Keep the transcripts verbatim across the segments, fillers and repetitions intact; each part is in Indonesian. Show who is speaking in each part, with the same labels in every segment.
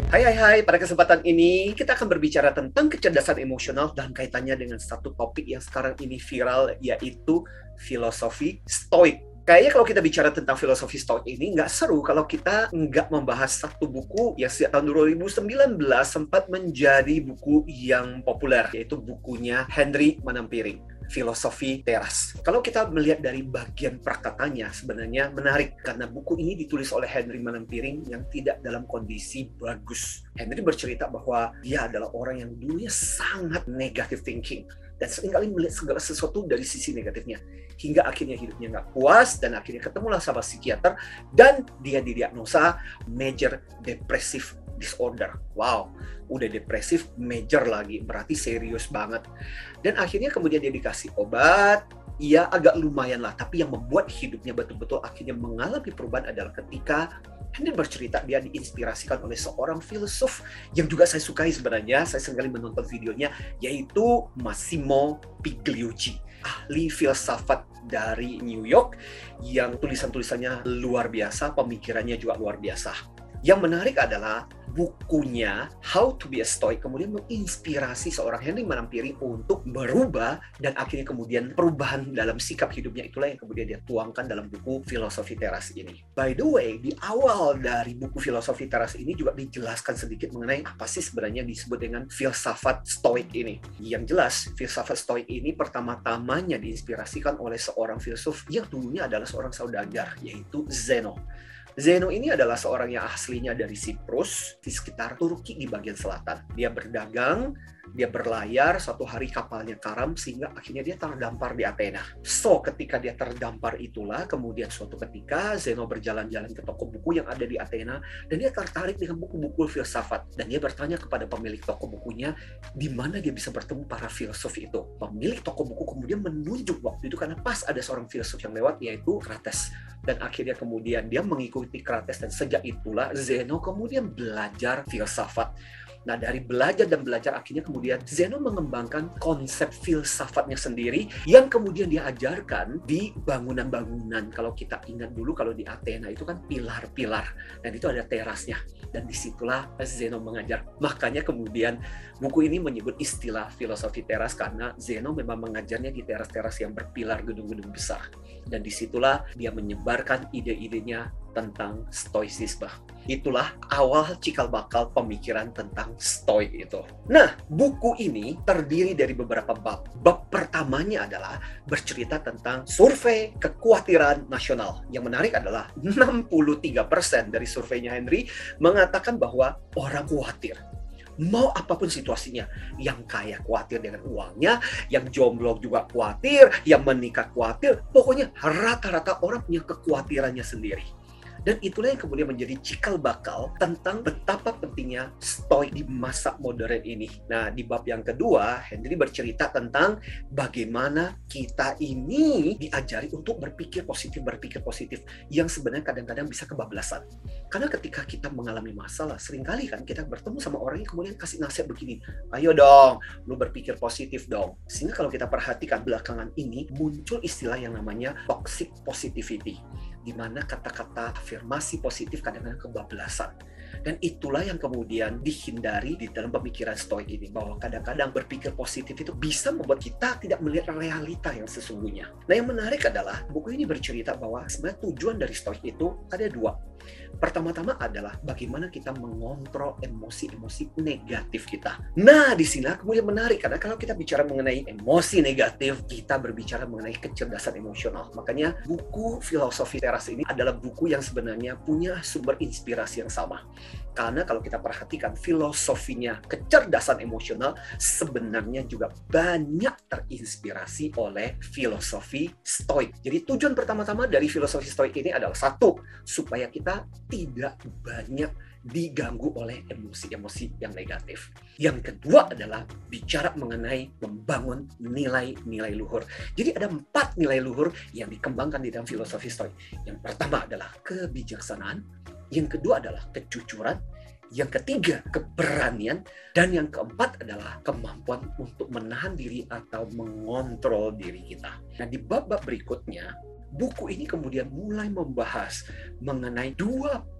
Speaker 1: Hai hai hai, pada kesempatan ini kita akan berbicara tentang kecerdasan emosional dan kaitannya dengan satu topik yang sekarang ini viral, yaitu filosofi Stoik. Kayaknya kalau kita bicara tentang filosofi Stoik ini nggak seru kalau kita nggak membahas satu buku yang sejak tahun dua ribu sembilan belas sempat menjadi buku yang populer, yaitu bukunya Henry Manampiring, Filosofi Teras. Kalau kita melihat dari bagian prakatanya, sebenarnya menarik karena buku ini ditulis oleh Henry Manampiring yang tidak dalam kondisi bagus. Henry bercerita bahwa dia adalah orang yang dulunya sangat negative thinking dan seringkali melihat segala sesuatu dari sisi negatifnya, hingga akhirnya hidupnya nggak puas dan akhirnya ketemulah sama psikiater dan dia didiagnosa major depressive disorder. Wow, udah depresif major lagi, berarti serius banget. Dan akhirnya kemudian dia dikasih obat, ia agak lumayan lah, tapi yang membuat hidupnya betul-betul akhirnya mengalami perubahan adalah ketika Henry bercerita dia diinspirasikan oleh seorang filsuf yang juga saya sukai sebenarnya, saya seringkali menonton videonya, yaitu Massimo Pigliucci, ahli filsafat dari New York yang tulisan-tulisannya luar biasa, pemikirannya juga luar biasa. Yang menarik adalah bukunya How to be a Stoic kemudian menginspirasi seorang Henry Manampiring untuk berubah, dan akhirnya kemudian perubahan dalam sikap hidupnya itulah yang kemudian dia tuangkan dalam buku Filosofi Teras ini. By the way, di awal dari buku Filosofi Teras ini juga dijelaskan sedikit mengenai apa sih sebenarnya disebut dengan filsafat Stoik ini. Yang jelas, filsafat Stoik ini pertama-tamanya diinspirasikan oleh seorang filsuf yang dulunya adalah seorang saudagar, yaitu Zeno. Zeno ini adalah seorang yang aslinya dari Siprus, di sekitar Turki di bagian selatan. Dia berdagang, dia berlayar, suatu hari kapalnya karam sehingga akhirnya dia terdampar di Athena. So, ketika dia terdampar itulah, kemudian suatu ketika Zeno berjalan-jalan ke toko buku yang ada di Athena dan dia tertarik dengan buku-buku filsafat. Dan dia bertanya kepada pemilik toko bukunya, di mana dia bisa bertemu para filsuf itu. Pemilik toko buku kemudian menunjuk waktu itu karena pas ada seorang filsuf yang lewat, yaitu Krates. Dan akhirnya kemudian dia mengikuti Krates dan sejak itulah Zeno kemudian belajar filsafat. Nah, dari belajar dan belajar akhirnya kemudian Zeno mengembangkan konsep filsafatnya sendiri yang kemudian dia ajarkan di bangunan-bangunan. Kalau kita ingat dulu, kalau di Athena itu kan pilar-pilar dan itu ada terasnya, dan disitulah Zeno mengajar. Makanya kemudian buku ini menyebut istilah filosofi teras karena Zeno memang mengajarnya di teras-teras yang berpilar, gedung-gedung besar, dan disitulah dia menyebarkan ide-idenya tentang stoicisme. Itulah awal cikal bakal pemikiran tentang Stoik itu. Nah, buku ini terdiri dari beberapa bab. Bab pertamanya adalah bercerita tentang survei kekhawatiran nasional. Yang menarik adalah enam puluh tiga persen dari surveinya Henry mengatakan bahwa orang khawatir. Mau apapun situasinya, yang kaya khawatir dengan uangnya, yang jomblo juga khawatir, yang menikah khawatir, pokoknya rata-rata orang punya kekhawatirannya sendiri. Dan itulah yang kemudian menjadi cikal bakal tentang betapa pentingnya Stoik di masa modern ini. Nah, di bab yang kedua, Henry bercerita tentang bagaimana kita ini diajari untuk berpikir positif, berpikir positif, yang sebenarnya kadang-kadang bisa kebablasan. Karena ketika kita mengalami masalah, seringkali kan kita bertemu sama orang yang kemudian kasih nasihat begini, ayo dong, lu berpikir positif dong. Sehingga kalau kita perhatikan belakangan ini, muncul istilah yang namanya toxic positivity, di mana kata-kata afirmasi positif kadang-kadang kebablasan. Dan itulah yang kemudian dihindari di dalam pemikiran Stoik ini, bahwa kadang-kadang berpikir positif itu bisa membuat kita tidak melihat realita yang sesungguhnya. Nah, yang menarik adalah buku ini bercerita bahwa sebenarnya tujuan dari Stoik itu ada dua. Pertama-tama adalah bagaimana kita mengontrol emosi-emosi negatif kita. Nah, di sini kemudian menarik karena kalau kita bicara mengenai emosi negatif, kita berbicara mengenai kecerdasan emosional. Makanya buku Filosofi Teras ini adalah buku yang sebenarnya punya sumber inspirasi yang sama. Karena kalau kita perhatikan filosofinya kecerdasan emosional sebenarnya juga banyak terinspirasi oleh filosofi Stoik. Jadi tujuan pertama-tama dari filosofi Stoik ini adalah satu, supaya kita tidak banyak diganggu oleh emosi-emosi yang negatif. Yang kedua adalah bicara mengenai membangun nilai-nilai luhur. Jadi ada empat nilai luhur yang dikembangkan di dalam filosofi Stoik. Yang pertama adalah kebijaksanaan, yang kedua adalah kejujuran, yang ketiga keberanian, dan yang keempat adalah kemampuan untuk menahan diri atau mengontrol diri kita. Nah, di bab-bab berikutnya, buku ini kemudian mulai membahas mengenai dua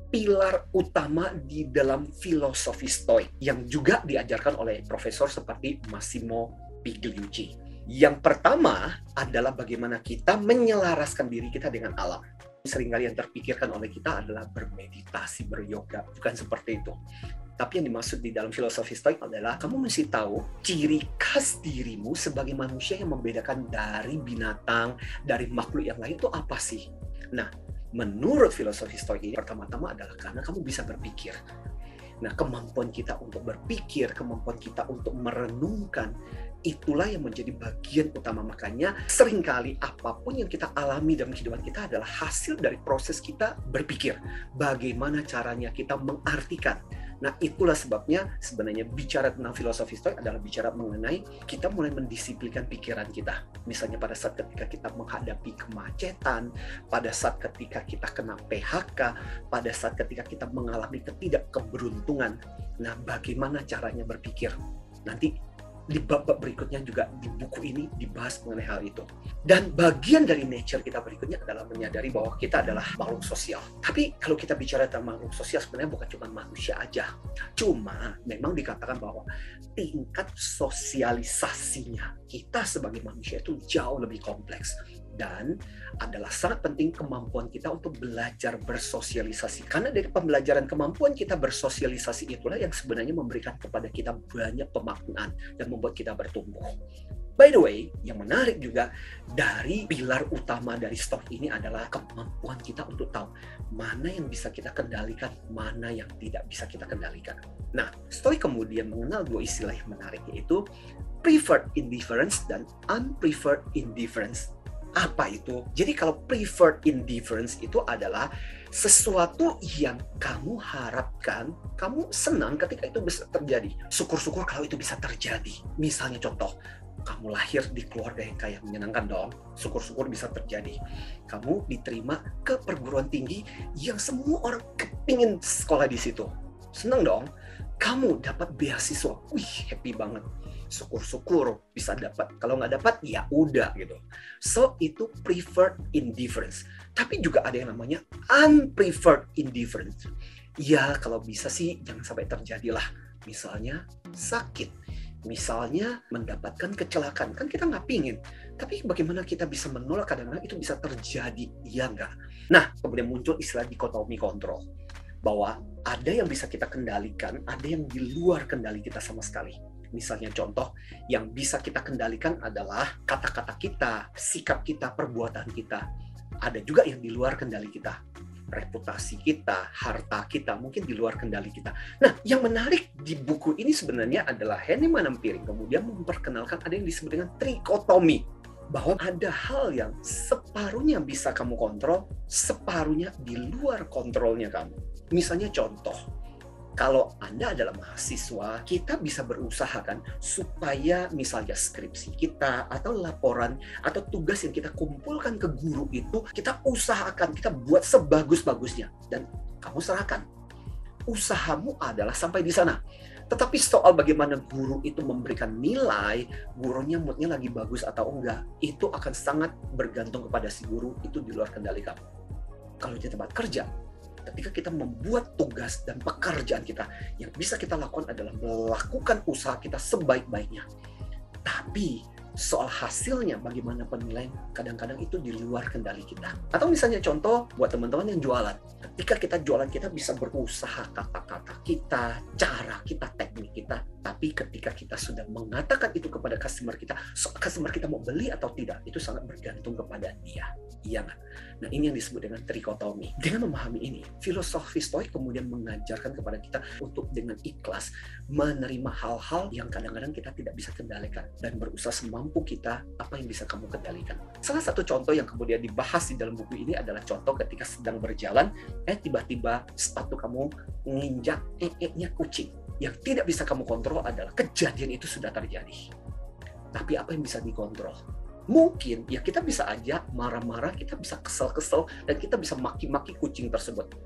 Speaker 1: pilar utama di dalam filosofi Stoik yang juga diajarkan oleh profesor seperti Massimo Pigliucci. Yang pertama adalah bagaimana kita menyelaraskan diri kita dengan alam. Seringkali yang terpikirkan oleh kita adalah bermeditasi, beryoga, bukan seperti itu. Tapi yang dimaksud di dalam filosofi Stoik adalah kamu mesti tahu ciri khas dirimu sebagai manusia yang membedakan dari binatang, dari makhluk yang lain itu apa sih? Nah, menurut filosofi Stoik ini pertama-tama adalah karena kamu bisa berpikir. Nah, kemampuan kita untuk berpikir, kemampuan kita untuk merenungkan, itulah yang menjadi bagian utama. Makanya seringkali apapun yang kita alami dalam kehidupan kita adalah hasil dari proses kita berpikir. Bagaimana caranya kita mengartikan. Nah, itulah sebabnya sebenarnya bicara tentang filosofi Stoik adalah bicara mengenai kita mulai mendisiplinkan pikiran kita. Misalnya pada saat ketika kita menghadapi kemacetan, pada saat ketika kita kena P H K, pada saat ketika kita mengalami ketidakkeberuntungan. Nah, bagaimana caranya berpikir? Nanti di bab-bab berikutnya juga di buku ini dibahas mengenai hal itu. Dan bagian dari nature kita berikutnya adalah menyadari bahwa kita adalah makhluk sosial. Tapi kalau kita bicara tentang makhluk sosial sebenarnya bukan cuma manusia aja. Cuma memang dikatakan bahwa tingkat sosialisasinya kita sebagai manusia itu jauh lebih kompleks. Dan adalah sangat penting kemampuan kita untuk belajar bersosialisasi. Karena dari pembelajaran kemampuan kita bersosialisasi itulah yang sebenarnya memberikan kepada kita banyak pemaknaan dan membuat kita bertumbuh. By the way, yang menarik juga dari pilar utama dari Stoik ini adalah kemampuan kita untuk tahu mana yang bisa kita kendalikan, mana yang tidak bisa kita kendalikan. Nah, Stoik kemudian mengenal dua istilah yang menarik, yaitu preferred indifference dan unpreferred indifference. Apa itu? Jadi kalau preferred indifference itu adalah sesuatu yang kamu harapkan, kamu senang ketika itu bisa terjadi. Syukur-syukur kalau itu bisa terjadi. Misalnya contoh, kamu lahir di keluarga yang kaya, menyenangkan dong. Syukur-syukur bisa terjadi. Kamu diterima ke perguruan tinggi yang semua orang kepingin sekolah di situ. Senang dong. Kamu dapat beasiswa. Wih, happy banget. Syukur-syukur bisa dapat. Kalau nggak dapat, ya udah gitu. So, itu preferred indifference. Tapi juga ada yang namanya unpreferred indifference. Ya, kalau bisa sih jangan sampai terjadilah. Misalnya sakit. Misalnya mendapatkan kecelakaan. Kan kita nggak pingin. Tapi bagaimana kita bisa menolak kadang-kadang itu bisa terjadi. Ya nggak? Nah, kemudian muncul istilah dikotomi kontrol. Bahwa ada yang bisa kita kendalikan, ada yang di luar kendali kita sama sekali. Misalnya contoh, yang bisa kita kendalikan adalah kata-kata kita, sikap kita, perbuatan kita. Ada juga yang di luar kendali kita. Reputasi kita, harta kita, mungkin di luar kendali kita. Nah, yang menarik di buku ini sebenarnya adalah Henry Manenpiring kemudian memperkenalkan ada yang disebut dengan trikotomi. Bahwa ada hal yang separuhnya bisa kamu kontrol, separuhnya di luar kontrolnya kamu. Misalnya contoh, kalau Anda adalah mahasiswa, kita bisa berusaha kan supaya misalnya skripsi kita atau laporan atau tugas yang kita kumpulkan ke guru itu kita usahakan, kita buat sebagus-bagusnya dan kamu serahkan. Usahamu adalah sampai di sana. Tetapi soal bagaimana guru itu memberikan nilai, gurunya moodnya lagi bagus atau enggak, itu akan sangat bergantung kepada si guru, itu di luar kendali kamu. Kalau di tempat kerja, ketika kita membuat tugas dan pekerjaan kita, yang bisa kita lakukan adalah melakukan usaha kita sebaik-baiknya. Tapi soal hasilnya, bagaimana penilaian, kadang-kadang itu di luar kendali kita. Atau misalnya contoh, buat teman-teman yang jualan. Ketika kita jualan, kita bisa berusaha kata-kata kita, cara kita, teknik kita. Tapi ketika kita sudah mengatakan itu kepada customer kita, soal customer kita mau beli atau tidak, itu sangat bergantung kepada dia. Iya nggak? Nah, ini yang disebut dengan trikotomi. Dengan memahami ini, filosofi Stoik kemudian mengajarkan kepada kita untuk dengan ikhlas menerima hal-hal yang kadang-kadang kita tidak bisa kendalikan dan berusaha semampu kita apa yang bisa kamu kendalikan. Salah satu contoh yang kemudian dibahas di dalam buku ini adalah contoh ketika sedang berjalan, eh tiba-tiba sepatu kamu menginjak ee-nya kucing. Yang tidak bisa kamu kontrol adalah kejadian itu sudah terjadi. Tapi apa yang bisa dikontrol? Mungkin ya kita bisa aja marah-marah, kita bisa kesel-kesel, dan kita bisa maki-maki kucing tersebut.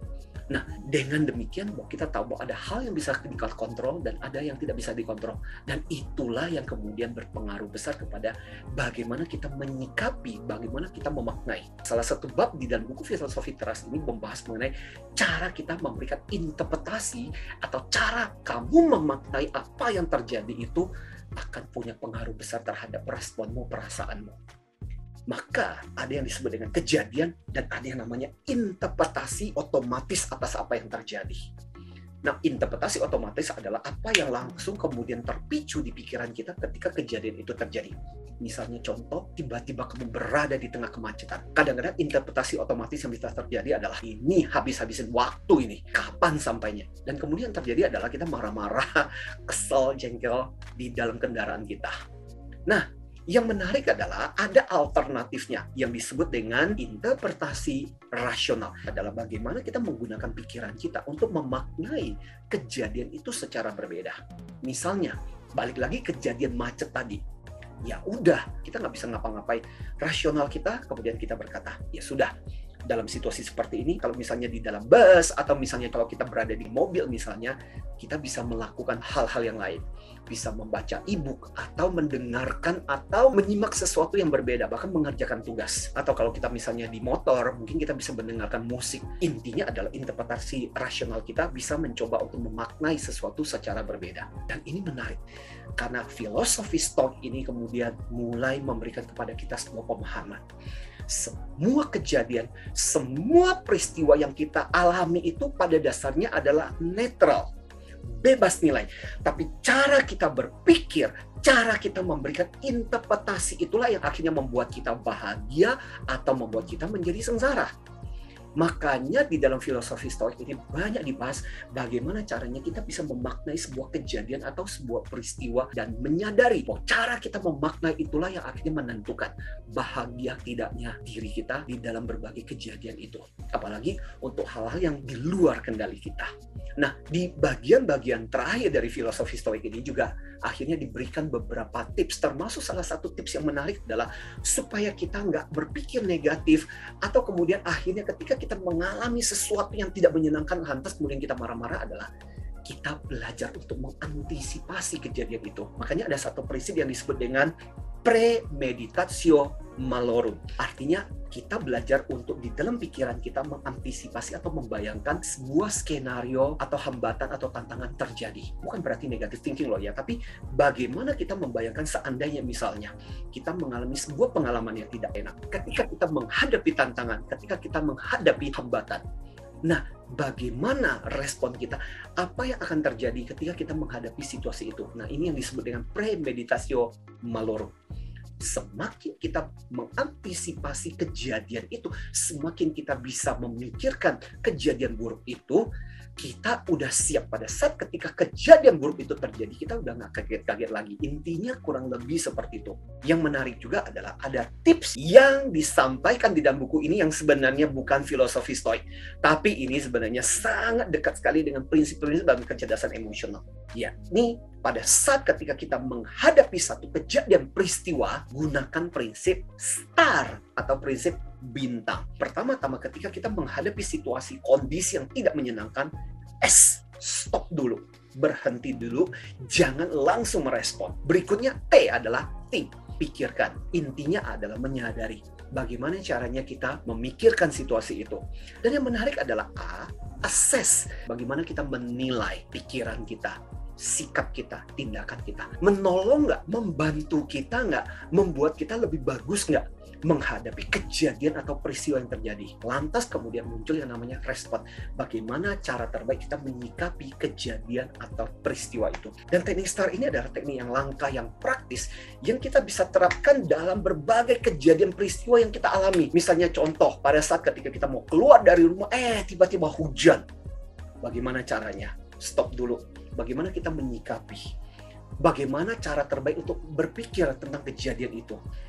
Speaker 1: Nah, dengan demikian bahwa kita tahu bahwa ada hal yang bisa dikontrol dan ada yang tidak bisa dikontrol. Dan itulah yang kemudian berpengaruh besar kepada bagaimana kita menyikapi, bagaimana kita memaknai. Salah satu bab di dalam buku Filosofi Trust ini membahas mengenai cara kita memberikan interpretasi atau cara kamu memaknai apa yang terjadi itu akan punya pengaruh besar terhadap responmu, perasaanmu. Maka ada yang disebut dengan kejadian dan ada yang namanya interpretasi otomatis atas apa yang terjadi. Nah, interpretasi otomatis adalah apa yang langsung kemudian terpicu di pikiran kita ketika kejadian itu terjadi. Misalnya contoh, tiba-tiba kamu berada di tengah kemacetan. Kadang-kadang interpretasi otomatis yang bisa terjadi adalah ini habis-habisin waktu ini, kapan sampainya. Dan kemudian terjadi adalah kita marah-marah, kesel, jengkel di dalam kendaraan kita. Nah, yang menarik adalah ada alternatifnya yang disebut dengan interpretasi rasional. Adalah bagaimana kita menggunakan pikiran kita untuk memaknai kejadian itu secara berbeda. Misalnya, balik lagi kejadian macet tadi. Ya udah, kita nggak bisa ngapa-ngapain. Rasional kita, kemudian kita berkata, ya sudah. Dalam situasi seperti ini, kalau misalnya di dalam bus, atau misalnya kalau kita berada di mobil misalnya, kita bisa melakukan hal-hal yang lain. Bisa membaca e-book, atau mendengarkan, atau menyimak sesuatu yang berbeda, bahkan mengerjakan tugas. Atau kalau kita misalnya di motor, mungkin kita bisa mendengarkan musik. Intinya adalah interpretasi rasional kita bisa mencoba untuk memaknai sesuatu secara berbeda. Dan ini menarik, karena filosofi Stoik ini kemudian mulai memberikan kepada kita sebuah pemahaman. Semua kejadian, semua peristiwa yang kita alami itu pada dasarnya adalah netral, bebas nilai. Tapi cara kita berpikir, cara kita memberikan interpretasi itulah yang akhirnya membuat kita bahagia atau membuat kita menjadi sengsara. Makanya di dalam filosofi Stoik ini banyak dibahas bagaimana caranya kita bisa memaknai sebuah kejadian atau sebuah peristiwa dan menyadari bahwa cara kita memaknai itulah yang akhirnya menentukan bahagia tidaknya diri kita di dalam berbagai kejadian itu. Apalagi untuk hal-hal yang di luar kendali kita. Nah, di bagian-bagian terakhir dari filosofi Stoik ini juga akhirnya diberikan beberapa tips, termasuk salah satu tips yang menarik adalah supaya kita nggak berpikir negatif atau kemudian akhirnya ketika kita mengalami sesuatu yang tidak menyenangkan lantas kemudian kita marah-marah adalah kita belajar untuk mengantisipasi kejadian itu. Makanya ada satu prinsip yang disebut dengan premeditatio malorum. Artinya kita belajar untuk di dalam pikiran kita mengantisipasi atau membayangkan sebuah skenario atau hambatan atau tantangan terjadi. Bukan berarti negative thinking loh ya, tapi bagaimana kita membayangkan seandainya misalnya kita mengalami sebuah pengalaman yang tidak enak. Ketika kita menghadapi tantangan, ketika kita menghadapi hambatan. Nah, bagaimana respon kita? Apa yang akan terjadi ketika kita menghadapi situasi itu? Nah, ini yang disebut dengan premeditatio malorum. Semakin kita mengantisipasi kejadian itu, semakin kita bisa memikirkan kejadian buruk itu, kita udah siap pada saat ketika kejadian buruk itu terjadi, kita udah nggak kaget-kaget lagi. Intinya kurang lebih seperti itu. Yang menarik juga adalah ada tips yang disampaikan di dalam buku ini yang sebenarnya bukan filosofi Stoik, tapi ini sebenarnya sangat dekat sekali dengan prinsip-prinsip dalam kecerdasan emosional. Ya, ini pada saat ketika kita menghadapi satu kejadian peristiwa, gunakan prinsip STAR atau prinsip bintang. Pertama-tama ketika kita menghadapi situasi kondisi yang tidak menyenangkan, S, stop dulu, berhenti dulu, jangan langsung merespon. Berikutnya T adalah think, pikirkan. Intinya adalah menyadari bagaimana caranya kita memikirkan situasi itu. Dan yang menarik adalah A, assess, bagaimana kita menilai pikiran kita, sikap kita, tindakan kita. Menolong nggak? Membantu kita nggak? Membuat kita lebih bagus nggak menghadapi kejadian atau peristiwa yang terjadi? Lantas kemudian muncul yang namanya respon. Bagaimana cara terbaik kita menyikapi kejadian atau peristiwa itu? Dan teknik STAR ini adalah teknik yang langka, yang praktis, yang kita bisa terapkan dalam berbagai kejadian peristiwa yang kita alami. Misalnya contoh, pada saat ketika kita mau keluar dari rumah, eh tiba-tiba hujan. Bagaimana caranya? Stop dulu. Bagaimana kita menyikapi? Bagaimana cara terbaik untuk berpikir tentang kejadian itu?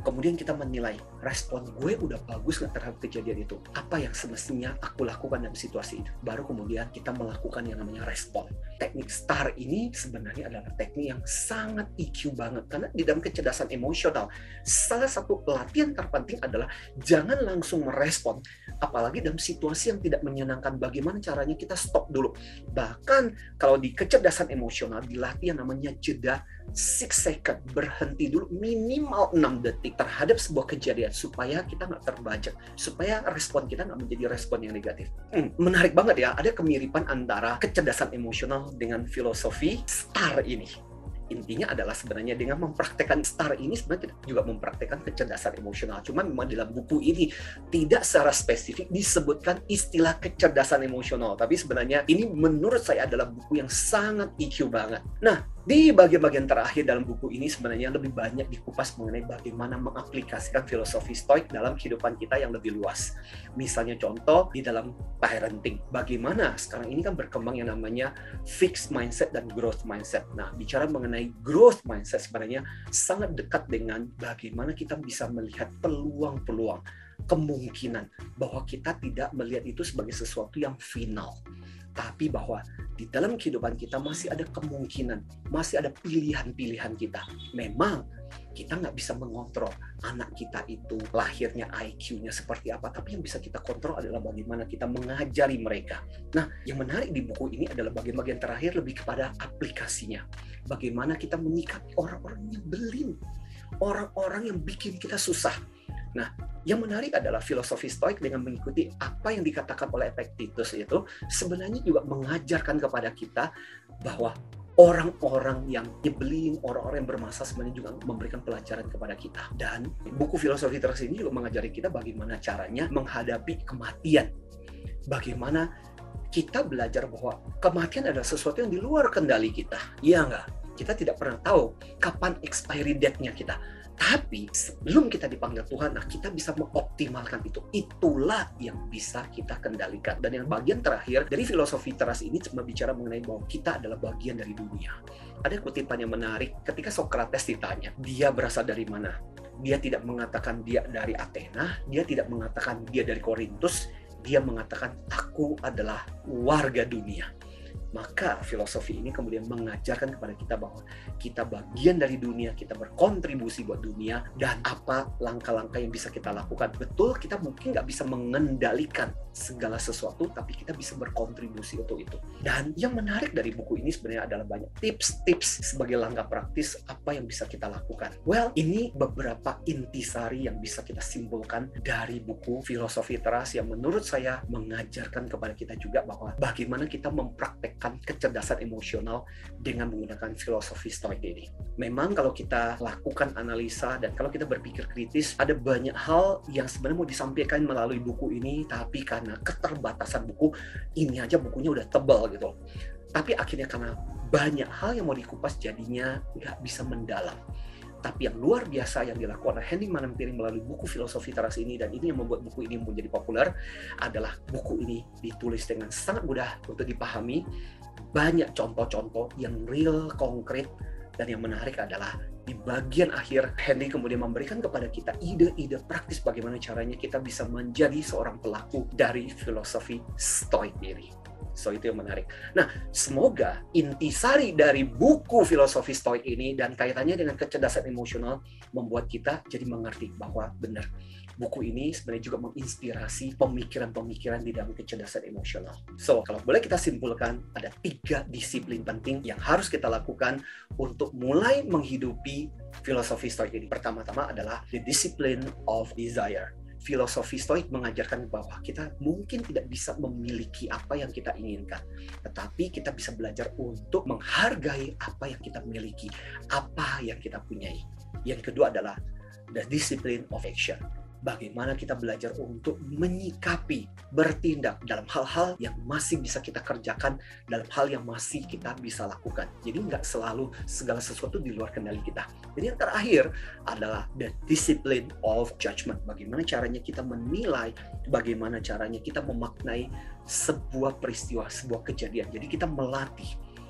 Speaker 1: Kemudian kita menilai, respon gue udah bagus nggak terhadap kejadian itu? Apa yang semestinya aku lakukan dalam situasi itu? Baru kemudian kita melakukan yang namanya respon. Teknik STAR ini sebenarnya adalah teknik yang sangat E Q banget. Karena di dalam kecerdasan emosional, salah satu latihan terpenting adalah jangan langsung merespon. Apalagi dalam situasi yang tidak menyenangkan, bagaimana caranya kita stop dulu. Bahkan kalau di kecerdasan emosional, dilatih yang namanya jeda enam second, berhenti dulu minimal enam detik terhadap sebuah kejadian supaya kita nggak terbajak, supaya respon kita nggak menjadi respon yang negatif. Hmm, menarik banget ya, ada kemiripan antara kecerdasan emosional dengan filosofi STAR ini. Intinya adalah sebenarnya dengan mempraktekkan STAR ini sebenarnya juga mempraktekkan kecerdasan emosional. Cuma memang dalam buku ini tidak secara spesifik disebutkan istilah kecerdasan emosional. Tapi sebenarnya ini menurut saya adalah buku yang sangat E Q banget. Nah, di bagian-bagian terakhir dalam buku ini sebenarnya lebih banyak dikupas mengenai bagaimana mengaplikasikan filosofi Stoik dalam kehidupan kita yang lebih luas. Misalnya contoh di dalam parenting. Bagaimana sekarang ini kan berkembang yang namanya fixed mindset dan growth mindset. Nah, bicara mengenai growth mindset sebenarnya sangat dekat dengan bagaimana kita bisa melihat peluang-peluang, kemungkinan bahwa kita tidak melihat itu sebagai sesuatu yang final. Tapi bahwa di dalam kehidupan kita masih ada kemungkinan, masih ada pilihan-pilihan kita. Memang kita nggak bisa mengontrol anak kita itu lahirnya I Q-nya seperti apa, tapi yang bisa kita kontrol adalah bagaimana kita mengajari mereka. Nah, yang menarik di buku ini adalah bagian-bagian terakhir lebih kepada aplikasinya. Bagaimana kita menyikapi orang-orang yang belin, orang-orang yang bikin kita susah. Nah, yang menarik adalah filosofi Stoik dengan mengikuti apa yang dikatakan oleh Epictetus itu sebenarnya juga mengajarkan kepada kita bahwa orang-orang yang nyebelin, orang-orang yang bermasalah sebenarnya juga memberikan pelajaran kepada kita. Dan buku filosofi Stoik ini juga mengajari kita bagaimana caranya menghadapi kematian. Bagaimana kita belajar bahwa kematian adalah sesuatu yang di luar kendali kita. Iya nggak? Kita tidak pernah tahu kapan expiry date-nya kita. Tapi sebelum kita dipanggil Tuhan, nah kita bisa mengoptimalkan itu. Itulah yang bisa kita kendalikan. Dan yang bagian terakhir dari filosofi teras ini cuma bicara mengenai bahwa kita adalah bagian dari dunia. Ada kutipan yang menarik ketika Socrates ditanya, dia berasal dari mana? Dia tidak mengatakan dia dari Athena, dia tidak mengatakan dia dari Korintus, dia mengatakan aku adalah warga dunia. Maka filosofi ini kemudian mengajarkan kepada kita bahwa kita bagian dari dunia, kita berkontribusi buat dunia, dan apa langkah-langkah yang bisa kita lakukan. Betul, kita mungkin nggak bisa mengendalikan segala sesuatu, tapi kita bisa berkontribusi untuk itu. Dan yang menarik dari buku ini sebenarnya adalah banyak tips-tips sebagai langkah praktis apa yang bisa kita lakukan. Well, ini beberapa intisari yang bisa kita simpulkan dari buku Filosofi Teras yang menurut saya mengajarkan kepada kita juga bahwa bagaimana kita mempraktekkan kecerdasan emosional dengan menggunakan filosofi Stoik ini. Memang kalau kita lakukan analisa dan kalau kita berpikir kritis, ada banyak hal yang sebenarnya mau disampaikan melalui buku ini, tapi karena keterbatasan buku, ini aja bukunya udah tebal gitu. Tapi akhirnya karena banyak hal yang mau dikupas jadinya nggak bisa mendalam. Tapi yang luar biasa yang dilakukan oleh Henry Manampiring melalui buku Filosofi Teras ini, dan ini yang membuat buku ini menjadi populer, adalah buku ini ditulis dengan sangat mudah untuk dipahami, banyak contoh-contoh yang real, konkret, dan yang menarik adalah di bagian akhir Henry kemudian memberikan kepada kita ide-ide praktis bagaimana caranya kita bisa menjadi seorang pelaku dari filosofi Stoik ini. So itu yang menarik. Nah, semoga intisari dari buku Filosofi Stoik ini dan kaitannya dengan kecerdasan emosional membuat kita jadi mengerti bahwa benar, buku ini sebenarnya juga menginspirasi pemikiran-pemikiran di dalam kecerdasan emosional. So, kalau boleh kita simpulkan, ada tiga disiplin penting yang harus kita lakukan untuk mulai menghidupi filosofi Stoik ini. Pertama-tama adalah the discipline of desire. Filosofi Stoik mengajarkan bahwa kita mungkin tidak bisa memiliki apa yang kita inginkan, tetapi kita bisa belajar untuk menghargai apa yang kita miliki, apa yang kita punyai. Yang kedua adalah the discipline of action. Bagaimana kita belajar untuk menyikapi, bertindak dalam hal-hal yang masih bisa kita kerjakan, dalam hal yang masih kita bisa lakukan. Jadi nggak selalu segala sesuatu di luar kendali kita. Jadi yang terakhir adalah the discipline of judgment. Bagaimana caranya kita menilai, bagaimana caranya kita memaknai sebuah peristiwa, sebuah kejadian. Jadi kita melatih,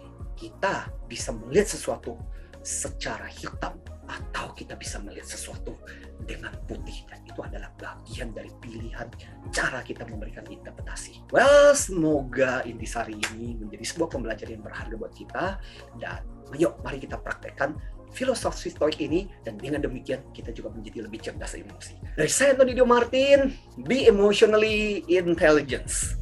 Speaker 1: kita bisa melihat sesuatu secara hitam, atau kita bisa melihat sesuatu dengan putih, dan itu adalah bagian dari pilihan cara kita memberikan interpretasi. Well, semoga intisari ini menjadi sebuah pembelajaran yang berharga buat kita, dan ayo mari kita praktekkan filosofi stoik ini, dan dengan demikian kita juga menjadi lebih cerdas emosi. Dari saya Anthony Dio Martin, be emotionally intelligent.